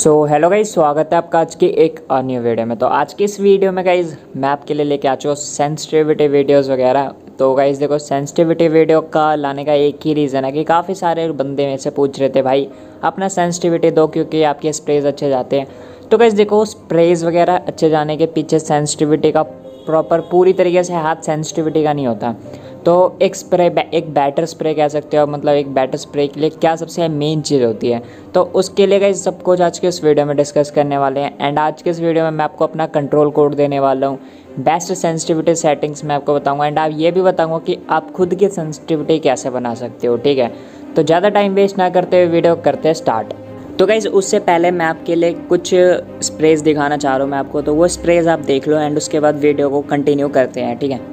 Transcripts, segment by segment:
Hello guys, स्वागत है आपका आज की एक न्यू वीडियो में। तो आज की इस वीडियो में गाइज मैं आपके लिए लेके आ चुका हूँ सेंसिटिविटी वीडियोस वगैरह। तो गाइज देखो, सेंसिटिविटी वीडियो का लाने का एक ही रीज़न है कि काफ़ी सारे बंदे मेरे से पूछ रहे थे भाई अपना सेंसिटिविटी दो क्योंकि आपके स्प्रेज अच्छे जाते हैं। तो गाइज देखो, स्प्रेज वगैरह अच्छे जाने के पीछे सेंसिटिविटी का प्रॉपर पूरी तरीके से हाथ सेंसिटिविटी का नहीं होता। तो एक बैटर स्प्रे कह सकते हो, मतलब एक बैटर स्प्रे के लिए क्या सबसे मेन चीज़ होती है, तो उसके लिए गाइस सब कुछ आज के इस वीडियो में डिस्कस करने वाले हैं। एंड आज के इस वीडियो में मैं आपको अपना कंट्रोल कोड देने वाला हूँ, बेस्ट सेंसिटिविटी सेटिंग्स मैं आपको बताऊंगा। एंड आप ये भी बताऊंगा कि आप खुद की सेंसिटिविटी कैसे बना सकते हो, ठीक है। तो ज़्यादा टाइम वेस्ट ना करते हुए वीडियो करते हैं स्टार्ट। तो गाइज़ उससे पहले मैं आपके लिए कुछ स्प्रेज दिखाना चाह रहा हूँ मैं आपको, तो वो स्प्रेज आप देख लो एंड उसके बाद वीडियो को कंटिन्यू करते हैं, ठीक है।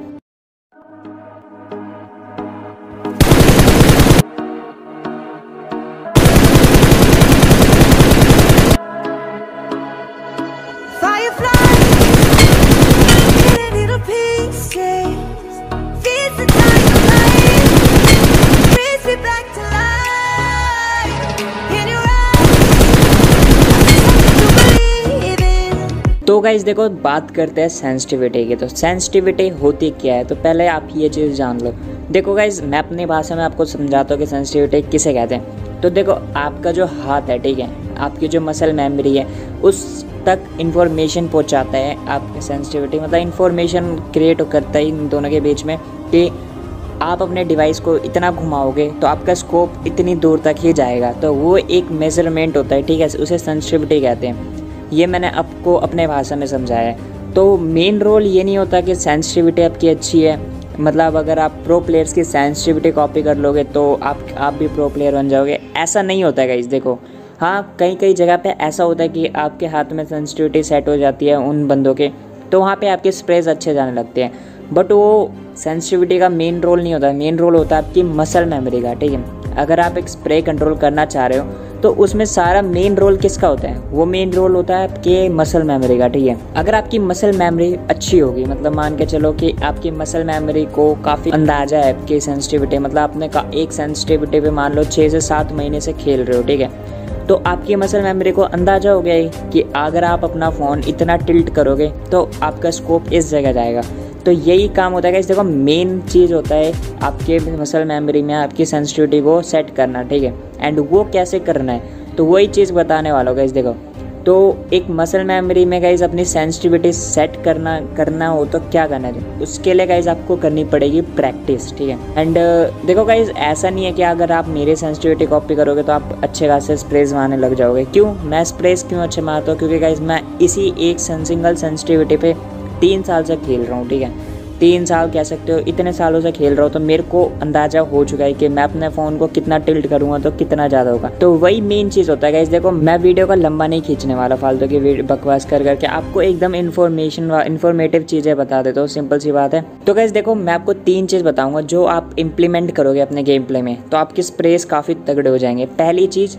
तो गाइज देखो, बात करते हैं सेंसिटिविटी की। तो सेंसिटिविटी होती क्या है, तो पहले आप ये चीज़ जान लो। देखो गाइज, मैं अपनी भाषा में आपको समझाता हूँ कि सेंसिटिविटी किसे कहते हैं। तो देखो, आपका जो हाथ है, ठीक है, आपकी जो मसल मेमोरी है उस तक इन्फॉर्मेशन पहुँचाता है आपकी सेंसिटिविटी, मतलब इन्फॉर्मेशन क्रिएट करता है इन दोनों के बीच में कि आप अपने डिवाइस को इतना घुमाओगे तो आपका स्कोप इतनी दूर तक ही जाएगा। तो वो एक मेजरमेंट होता है, ठीक है, उसे सेंसिटिविटी कहते हैं। ये मैंने आपको अपने भाषा में समझाया है। तो मेन रोल ये नहीं होता कि सेंसिटिविटी आपकी अच्छी है, मतलब अगर आप प्रो प्लेयर्स की सेंसिटिविटी कॉपी कर लोगे तो आप भी प्रो प्लेयर बन जाओगे, ऐसा नहीं होता है गाइस। देखो, हाँ, कई जगह पे ऐसा होता है कि आपके हाथ में सेंसिटिविटी सेट हो जाती है उन बंदों के, तो वहाँ पे आपके स्प्रेज अच्छे जाने लगते हैं। बट वो सेंसिटिविटी का मेन रोल नहीं होता, मेन रोल होता है आपकी मसल मेमोरी का, ठीक है। अगर आप एक स्प्रे कंट्रोल करना चाह रहे हो तो उसमें सारा मेन रोल किसका होता है, वो मेन रोल होता है आपके मसल मेमोरी का, ठीक है। अगर आपकी मसल मेमोरी अच्छी होगी, मतलब मान के चलो कि आपकी मसल मेमोरी को काफ़ी अंदाजा है आपकी सेंसिटिविटी, मतलब आपने एक सेंसिटिविटी पे मान लो 6 से 7 महीने से खेल रहे हो, ठीक है, तो आपकी मसल मेमोरी को अंदाजा हो गया है कि अगर आप अपना फ़ोन इतना टिल्ट करोगे तो आपका स्कोप इस जगह जाएगा। तो यही काम होता है। देखो, मेन चीज़ होता है आपके मसल मेमोरी में आपकी सेंसिटिविटी को सेट करना, ठीक है। एंड वो कैसे करना है, तो वही चीज़ बताने वाला होगा। देखो, तो एक मसल मेमोरी में गाइज अपनी सेंसिटिविटी सेट करना हो तो क्या करना है, उसके लिए गाइज आपको करनी पड़ेगी प्रैक्टिस, ठीक है। एंड देखो गाइज, ऐसा नहीं है कि अगर आप मेरी सेंसिटिविटी कॉपी करोगे तो आप अच्छे खासे स्प्रेज मारने लग जाओगे। क्यों मैं स्प्रेज क्यों अच्छे मारता हूँ, क्योंकि गाइज मैं इसी एक सिंगल सेंसिटिविटी पे 3 साल से खेल रहा हूँ, ठीक है। 3 साल कह सकते हो, इतने सालों से खेल रहा हूँ, तो मेरे को अंदाजा हो चुका है कि मैं अपने फ़ोन को कितना टिल्ट करूँगा तो कितना ज़्यादा होगा। तो वही मेन चीज़ होता है गाइस। देखो, मैं वीडियो का लंबा नहीं खींचने वाला फालतू की बकवास करके, आपको एकदम इन्फॉर्मेटिव चीज़ें बता देता हूँ, सिंपल सी बात है। तो गाइस देखो, मैं आपको 3 चीज़ बताऊँगा जो आप इम्प्लीमेंट करोगे अपने गेम प्ले में तो आपके स्प्रेस काफ़ी तगड़े हो जाएंगे। पहली चीज़,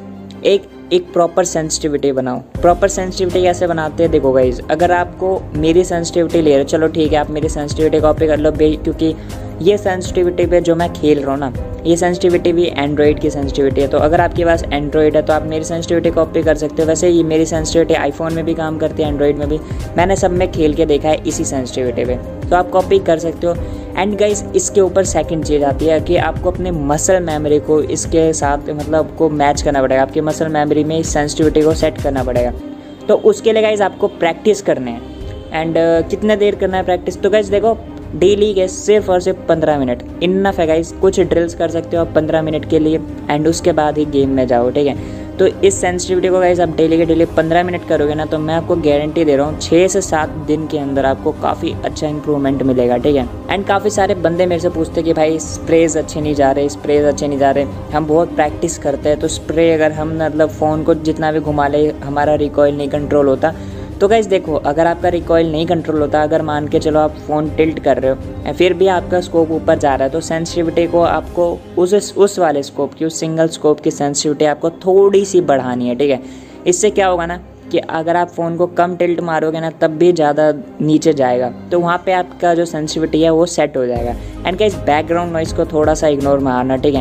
एक प्रॉपर सेंसिटिविटी बनाओ। प्रॉपर सेंसिटिविटी कैसे बनाते हैं, देखो गाइज, अगर आपको मेरी सेंसिटिविटी ले रहे हो, चलो ठीक है, आप मेरी सेंसिटिविटी कॉपी कर लो, क्योंकि ये सेंसिटिविटी पे जो मैं खेल रहा हूँ ना, ये सेंसिटिविटी भी एंड्रॉइड की सेंसिटिविटी है। तो अगर आपके पास एंड्रॉइड है तो आप मेरी सेंसिटिविटी कॉपी कर सकते हो। वैसे ये मेरी सेंसिटिविटी आईफोन में भी काम करती है, एंड्रॉइड में भी, मैंने सब में खेल के देखा है इसी सेंसिटिविटी पे, तो आप कॉपी कर सकते हो। एंड गाइस, इसके ऊपर सेकंड चीज़ आती है कि आपको अपने मसल मेमोरी को इसके साथ मतलब को मैच करना पड़ेगा, आपकी मसल मेमोरी में इस सेंसिटिविटी को सेट करना पड़ेगा। तो उसके लिए गाइस आपको प्रैक्टिस करने हैं। एंड कितने देर करना है प्रैक्टिस, तो गाइस देखो, डेली के सिर्फ और सिर्फ 15 मिनट इनफ है गाइस। कुछ ड्रिल्स कर सकते हो आप 15 मिनट के लिए एंड उसके बाद ही गेम में जाओ, ठीक है। तो इस सेंसिटिविटी को गाइस आप डेली के डेली 15 मिनट करोगे ना, तो मैं आपको गारंटी दे रहा हूँ 6 से 7 दिन के अंदर आपको काफ़ी अच्छा इंप्रूवमेंट मिलेगा, ठीक है। एंड काफ़ी सारे बंदे मेरे से पूछते कि भाई स्प्रेज अच्छे नहीं जा रहे, स्प्रेज अच्छे नहीं जा रहे। हम बहुत प्रैक्टिस करते हैं, तो स्प्रे अगर हम मतलब फ़ोन को जितना भी घुमा ले हमारा रिकॉइल नहीं कंट्रोल होता। तो गाइस देखो, अगर आपका रिकॉइल नहीं कंट्रोल होता, अगर मान के चलो आप फ़ोन टिल्ट कर रहे हो फिर भी आपका स्कोप ऊपर जा रहा है, तो सेंसिटिविटी को आपको उस वाले स्कोप की, उस सिंगल स्कोप की सेंसिटिविटी आपको थोड़ी सी बढ़ानी है, ठीक है। इससे क्या होगा ना कि अगर आप फ़ोन को कम टिल्ट मारोगे ना तब भी ज़्यादा नीचे जाएगा, तो वहाँ पे आपका जो सेंसिटिविटी है वो सेट हो जाएगा। एंड गाइस, बैकग्राउंड नॉइज़ को थोड़ा सा इग्नोर मारना, ठीक है।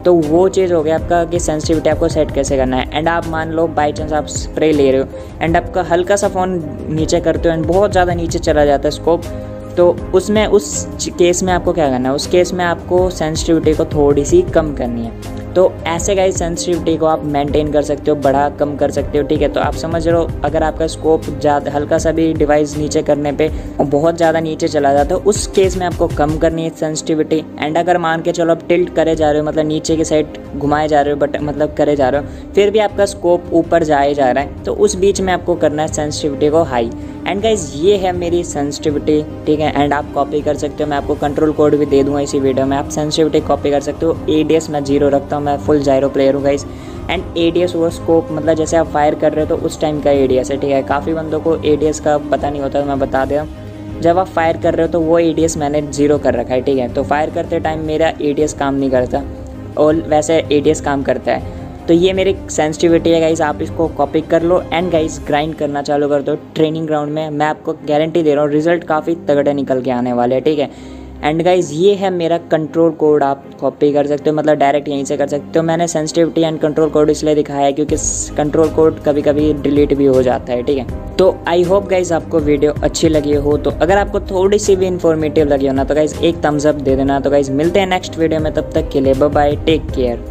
तो वो चीज़ हो गया आपका कि सेंसिटिविटी आपको सेट कैसे करना है। एंड आप मान लो बाई चांस आप स्प्रे ले रहे हो एंड आपका हल्का सा फ़ोन नीचे करते हो एंड बहुत ज़्यादा नीचे चला जाता है स्कोप, तो उसमें उस केस में आपको क्या करना है, उस केस में आपको सेंसिटिविटी को थोड़ी सी कम करनी है। तो ऐसे गाइस सेंसिटिविटी को आप मेंटेन कर सकते हो, बढ़ा कम कर सकते हो, ठीक है। तो आप समझ रहे हो, अगर आपका स्कोप ज़्यादा हल्का सा भी डिवाइस नीचे करने पे बहुत ज़्यादा नीचे चला जाता है, उस केस में आपको कम करनी है सेंसिटिविटी। एंड अगर मान के चलो आप टिल्ट करे जा रहे हो, मतलब नीचे की साइड घुमाए जा रहे हो, बट मतलब करे जा रहे हो, फिर भी आपका स्कोप ऊपर जाए जा रहा है, तो उस बीच में आपको करना है सेंसिटिविटी को हाई। एंड गाइज ये है मेरी सेंसिटिविटी, ठीक है। एंड आप कॉपी कर सकते हो, मैं आपको कंट्रोल कोड भी दे दूंगा इसी वीडियो में, आप सेंसिटिविटी कॉपी कर सकते हो। ADS मैं 0 रखता हूँ, मैं फुल जायरो प्लेयर हूँ गाइज। एंड ADS वो स्कोप मतलब जैसे आप फायर कर रहे हो तो उस टाइम का ADS है, ठीक है। काफ़ी बंदों को ADS का पता नहीं होता, तो मैं बता दे रहा हूँ, जब आप फायर कर रहे हो तो वो ADS मैंने 0 कर रखा है, ठीक है। तो फायर करते टाइम मेरा ADS काम नहीं करता और वैसे ADS काम करता है। तो ये मेरी सेंसिटिविटी है गाइस, आप इसको कॉपी कर लो एंड गाइस ग्राइंड करना चालू कर दो ट्रेनिंग ग्राउंड में। मैं आपको गारंटी दे रहा हूँ रिजल्ट काफ़ी तगड़े निकल के आने वाले हैं, ठीक है। एंड गाइस ये है मेरा कंट्रोल कोड, आप कॉपी कर सकते हो, मतलब डायरेक्ट यहीं से कर सकते हो। मैंने सेंसिटिविटी एंड कंट्रोल कोड इसलिए दिखाया है क्योंकि कंट्रोल कोड कभी कभी डिलीट भी हो जाता है, ठीक है। तो आई होप गाइस आपको वीडियो अच्छी लगी हो, तो अगर आपको थोड़ी सी भी इन्फॉर्मेटिव लगी हो ना तो गाइस एक थम्स अप दे देना। तो गाइस मिलते हैं नेक्स्ट वीडियो में, तब तक के लिए बाय बाय, टेक केयर।